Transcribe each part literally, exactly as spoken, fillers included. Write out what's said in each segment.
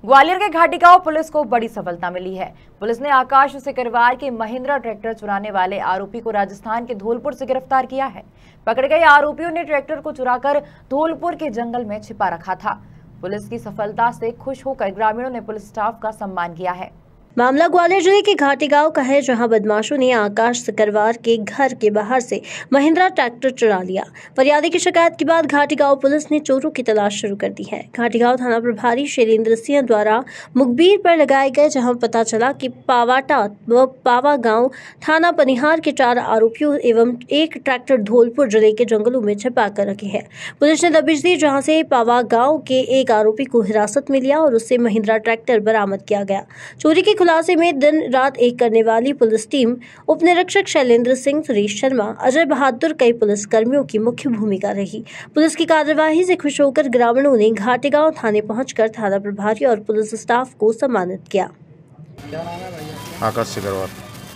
ग्वालियर के घाटीगांव पुलिस को बड़ी सफलता मिली है। पुलिस ने आकाश सिकरवार के महिंद्रा ट्रैक्टर चुराने वाले आरोपी को राजस्थान के धौलपुर से गिरफ्तार किया है। पकड़े गए आरोपियों ने ट्रैक्टर को चुराकर धौलपुर के जंगल में छिपा रखा था। पुलिस की सफलता से खुश होकर ग्रामीणों ने पुलिस स्टाफ का सम्मान किया है। मामला ग्वालियर जिले के घाटीगांव का है, जहां बदमाशों ने आकाश सिकरवार के घर के बाहर से महिंद्रा ट्रैक्टर चुरा लिया। फरियादी की शिकायत के बाद घाटीगांव पुलिस ने चोरों की तलाश शुरू कर दी है। घाटीगांव थाना प्रभारी शैलेंद्र सिंह द्वारा मुखबिर पर लगाए गए, जहां पता चला कि पावाटा व पावा गांव थाना पनिहार के चार आरोपियों एवं एक ट्रैक्टर धौलपुर जिले के जंगलों में छिपा कर रखे हैं। पुलिस ने दबिश दी, जहाँ से पावा गाँव के एक आरोपी को हिरासत में लिया और उससे महिंद्रा ट्रैक्टर बरामद किया गया। चोरी के खुलासे में दिन रात एक करने वाली पुलिस टीम उप निरीक्षक शैलेंद्र सिंह, सुरेश शर्मा, अजय बहादुर कई पुलिस कर्मियों की मुख्य भूमिका रही। पुलिस की कार्यवाही से खुश होकर ग्रामीणों ने घाटीगांव थाने पहुंचकर थाना प्रभारी और पुलिस स्टाफ को सम्मानित किया। क्या नाम है भैया? आकाश सिकरवार।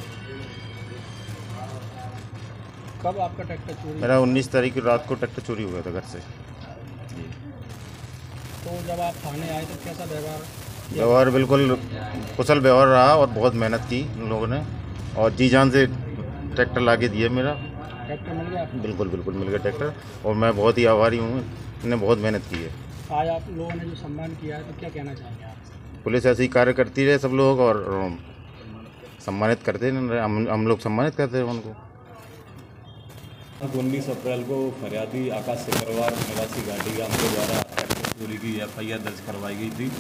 कब आपका ट्रैक्टर चोरी? मेरा उन्नीस तारीख की रात को ट्रैक्टर चोरी हुआ था घर से। तो जब आप थाने आए तो कैसा व्यवहार? व्यवहार बिल्कुल कुशल व्यवहार रहा और बहुत मेहनत की उन लोगों ने और जी जान से ट्रैक्टर ला के दिया। मेरा ट्रैक्टर मिल गया? बिल्कुल बिल्कुल मिल गया ट्रैक्टर और मैं बहुत ही आभारी हूँ। इन्होंने बहुत मेहनत की है। आज आप लोगों ने जो सम्मान किया है तो क्या कहना चाहेंगे आप? पुलिस ऐसे ही कार्य करती रहे सब लोग और सम्मानित करते हैं। हम हम लोग सम्मानित करते हैं उनको। उन्नीस अप्रैल को फरियादी आकाश सिकरवार निवासी घाटीगांव के द्वारा ट्रैक्टर चोरी की एफ आई आर दर्ज करवाई गई थी।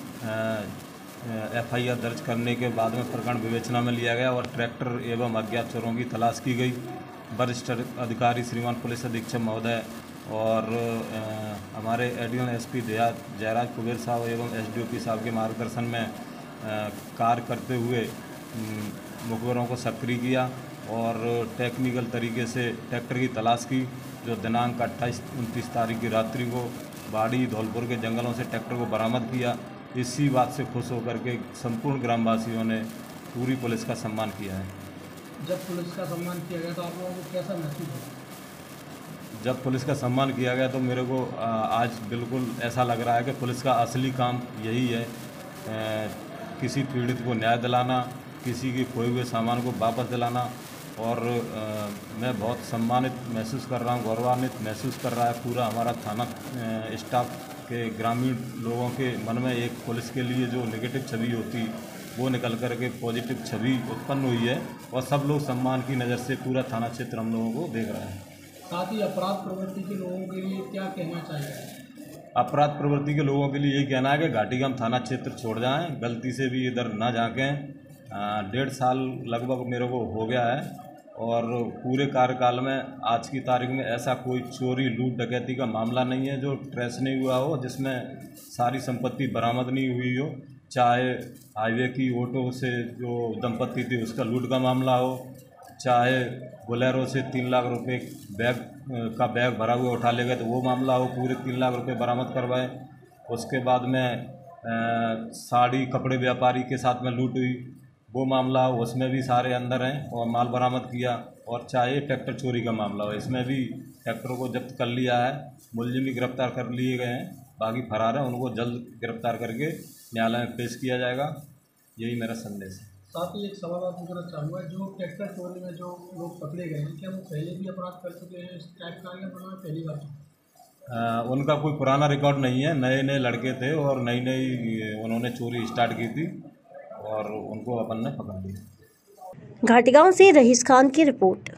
एफ आई आर दर्ज करने के बाद में प्रकरण विवेचना में लिया गया और ट्रैक्टर एवं अज्ञात चोरों की तलाश की गई। वरिष्ठ अधिकारी श्रीमान पुलिस अधीक्षक महोदय और आ, हमारे additional S P Jayraj Kuber साहब एवं एस डी ओ पी साहब के मार्गदर्शन में कार्य करते हुए मुखबिरों को सक्रिय किया और टेक्निकल तरीके से ट्रैक्टर की तलाश की, जो दिनांक अट्ठाईस उनतीस तारीख की रात्रि को बाड़ी धौलपुर के जंगलों से ट्रैक्टर को बरामद किया। इसी बात से खुश होकर के संपूर्ण ग्रामवासियों ने पूरी पुलिस का सम्मान किया है। जब पुलिस का सम्मान किया गया तो आप लोगों को कैसा महसूस हुआ? जब पुलिस का सम्मान किया गया तो मेरे को आज बिल्कुल ऐसा लग रहा है कि पुलिस का असली काम यही है, किसी पीड़ित को न्याय दिलाना, किसी के खोए हुए सामान को वापस दिलाना। और आ, मैं बहुत सम्मानित महसूस कर रहा हूँ, गौरवान्वित महसूस कर रहा है पूरा हमारा थाना स्टाफ के। ग्रामीण लोगों के मन में एक पुलिस के लिए जो नेगेटिव छवि होती वो निकल कर के पॉजिटिव छवि उत्पन्न हुई है और सब लोग सम्मान की नज़र से पूरा थाना क्षेत्र हम लोगों को देख रहा है। साथ ही अपराध प्रवृत्ति के लोगों के लिए क्या कहना चाहिए? अपराध प्रवृत्ति के लोगों के लिए यही कहना है कि घाटीगांव थाना क्षेत्र छोड़ जाएं, गलती से भी इधर ना झाँकें। डेढ़ साल लगभग मेरे को हो गया है और पूरे कार्यकाल में आज की तारीख में ऐसा कोई चोरी लूट डकैती का मामला नहीं है जो ट्रेस नहीं हुआ हो, जिसमें सारी संपत्ति बरामद नहीं हुई हो। चाहे हाईवे की ऑटो से जो दंपत्ति थी उसका लूट का मामला हो, चाहे बोलेरो से तीन लाख रुपए बैग का बैग भरा हुआ उठा ले गए तो वो मामला हो, पूरे तीन लाख रुपए बरामद करवाए। उसके बाद में साड़ी कपड़े व्यापारी के साथ में लूट हुई, वो मामला हो, उसमें भी सारे अंदर हैं और माल बरामद किया। और चाहे ट्रैक्टर चोरी का मामला हो, इसमें भी ट्रैक्टरों को जब्त कर लिया है। मुलजिम भी गिरफ्तार कर लिए गए हैं, बाकी फरार हैं, उनको जल्द गिरफ्तार करके न्यायालय में पेश किया जाएगा। यही मेरा संदेश है। साथ ही एक सवाल और पूछना चाहूँगा, जो ट्रैक्टर चोरी में जो लोग पकड़े गए हैं क्या वो पहले भी अपराध कर चुके हैं? इस टाइप का या पहली बार? आ, उनका कोई पुराना रिकॉर्ड नहीं है, नए नए लड़के थे और नई नई उन्होंने चोरी स्टार्ट की थी और उनको अपन ने पकड़ लिया। घाटीगांव से रहीस खान की रिपोर्ट।